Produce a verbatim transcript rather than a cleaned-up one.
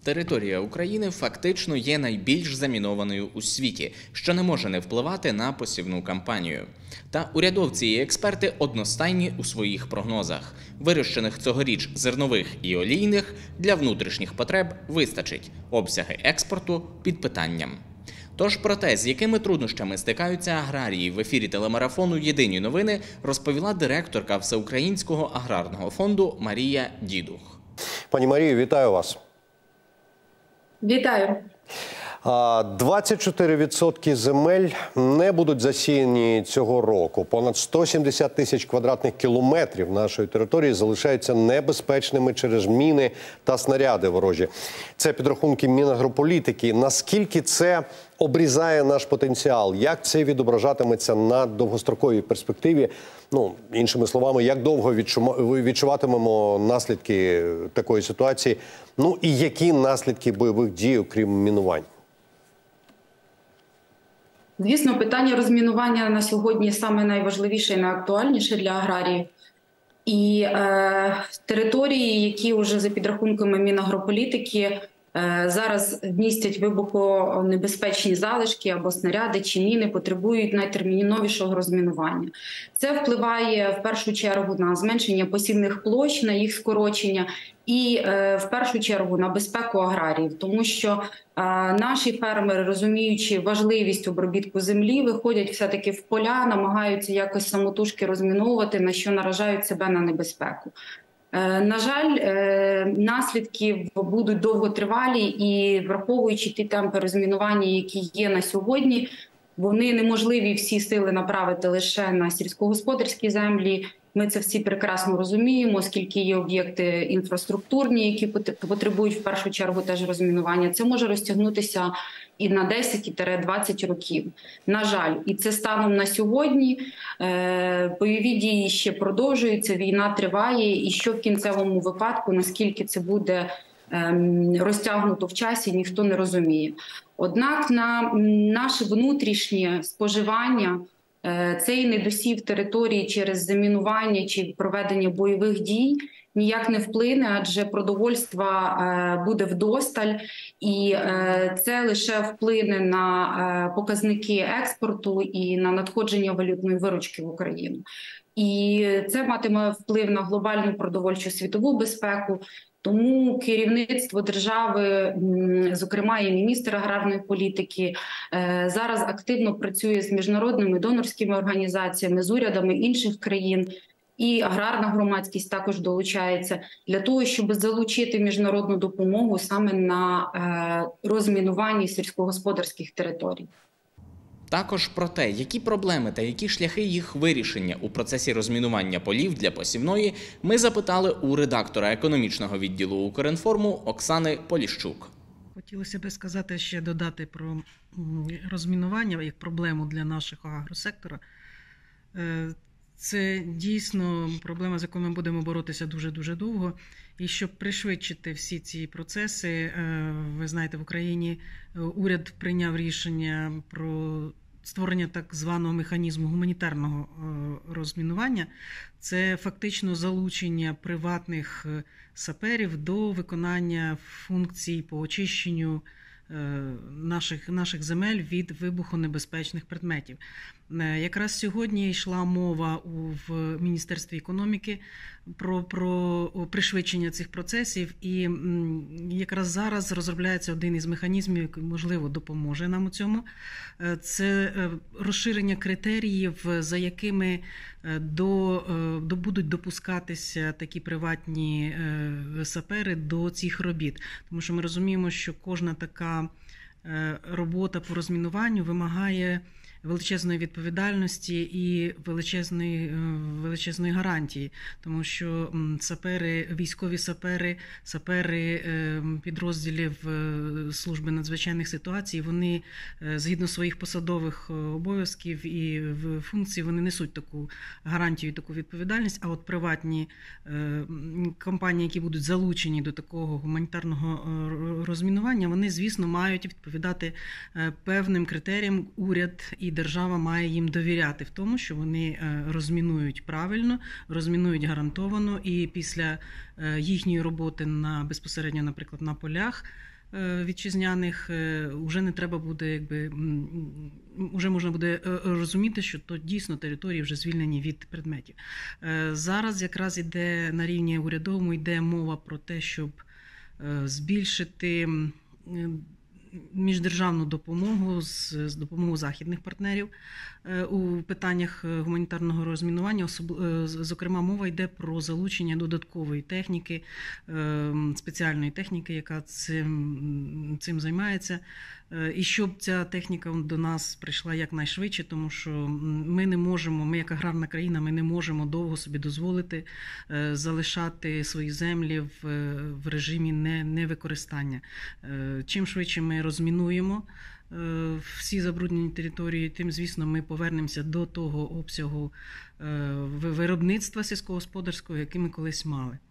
Територія України фактично є найбільш замінованою у світі, що не може не впливати на посівну кампанію. Та урядовці і експерти одностайні у своїх прогнозах. Вирощених цьогоріч зернових і олійних для внутрішніх потреб вистачить. Обсяги експорту під питанням. Тож про те, з якими труднощами стикаються аграрії, в ефірі телемарафону «Єдині новини» розповіла директорка Всеукраїнського аграрного фонду Марія Дідух. Пані Марію, вітаю вас. Вітаю. двадцять чотири відсотки земель не будуть засіяні цього року. Понад сто сімдесят тисяч квадратних кілометрів нашої території залишаються небезпечними через міни та снаряди ворожі. Це підрахунки Мінагрополітики. Наскільки це обрізає наш потенціал? Як це відображатиметься на довгостроковій перспективі? Ну, іншими словами, як довго відчуватимемо наслідки такої ситуації? Ну і які наслідки бойових дій, окрім мінувань? Звісно, питання розмінування на сьогодні саме найважливіше і найактуальніше для аграріїв. І е, території, які вже за підрахунками Мінагрополітики е, зараз містять вибухонебезпечні залишки або снаряди чи міни, потребують найтерміновішого розмінування. Це впливає в першу чергу на зменшення посівних площ, на їх скорочення і е, в першу чергу на безпеку аграріїв, тому що е, наші фермери, розуміючи важливість обробітку землі, виходять все-таки в поля, намагаються якось самотужки розміновувати, на що наражають себе на небезпеку. Е, на жаль, е, наслідки будуть довготривалі і, враховуючи ті темпи розмінування, які є на сьогодні, вони неможливі всі сили направити лише на сільськогосподарські землі. Ми це всі прекрасно розуміємо, оскільки є об'єкти інфраструктурні, які потребують в першу чергу теж розмінування. Це може розтягнутися і на десять-двадцять років. На жаль, і це станом на сьогодні. Бойові дії ще продовжуються, війна триває, і що в кінцевому випадку, наскільки це буде розтягнуто в часі, ніхто не розуміє. Однак на наше внутрішнє споживання цей недосів території через замінування чи проведення бойових дій ніяк не вплине, адже продовольства буде вдосталь, і це лише вплине на показники експорту і на надходження валютної виручки в Україну. І це матиме вплив на глобальну продовольчу світову безпеку. Тому керівництво держави, зокрема і міністр аграрної політики, зараз активно працює з міжнародними донорськими організаціями, з урядами інших країн, і аграрна громадськість також долучається для того, щоб залучити міжнародну допомогу саме на розмінуванні сільськогосподарських територій. Також про те, які проблеми та які шляхи їх вирішення у процесі розмінування полів для посівної, ми запитали у редактора економічного відділу Укрінформу Оксани Поліщук. Хотілося б сказати, ще додати про розмінування, як проблему для нашого агросектора. Це дійсно проблема, з якою ми будемо боротися дуже-дуже довго. І щоб пришвидшити всі ці процеси, ви знаєте, в Україні уряд прийняв рішення про створення так званого механізму гуманітарного розмінування. Це фактично залучення приватних саперів до виконання функцій по очищенню наших, наших земель від вибухонебезпечних предметів. Якраз сьогодні йшла мова в Міністерстві економіки про, про пришвидшення цих процесів, і якраз зараз розробляється один із механізмів, який, можливо, допоможе нам у цьому. Це розширення критеріїв, за якими до, до, будуть допускатися такі приватні сапери до цих робіт. Тому що ми розуміємо, що кожна така робота по розмінуванню вимагає величезної відповідальності і величезної, величезної гарантії, тому що сапери, військові сапери, сапери підрозділів служби надзвичайних ситуацій, вони згідно своїх посадових обов'язків і функцій, вони несуть таку гарантію, таку відповідальність, а от приватні компанії, які будуть залучені до такого гуманітарного розмінування, вони, звісно, мають відповідати певним критеріям. Уряд і держава має їм довіряти в тому, що вони розмінують правильно, розмінують гарантовано, і після їхньої роботи на безпосередньо, наприклад, на полях, вітчизняних, вже не треба буде, якби, вже можна буде розуміти, що то дійсно території вже звільнені від предметів. Зараз якраз іде на рівні урядовому, йде мова про те, щоб збільшити міждержавну допомогу з, з допомогою західних партнерів у питаннях гуманітарного розмінування. Особ... Зокрема, мова йде про залучення додаткової техніки, спеціальної техніки, яка цим, цим займається. І щоб ця техніка до нас прийшла якнайшвидше, тому що ми не можемо, ми як аграрна країна, ми не можемо довго собі дозволити залишати свої землі в, в режимі не, невикористання. Чим швидше ми розмінуємо всі забруднені території, тим, звісно, ми повернемося до того обсягу виробництва сільськогосподарського, який ми колись мали.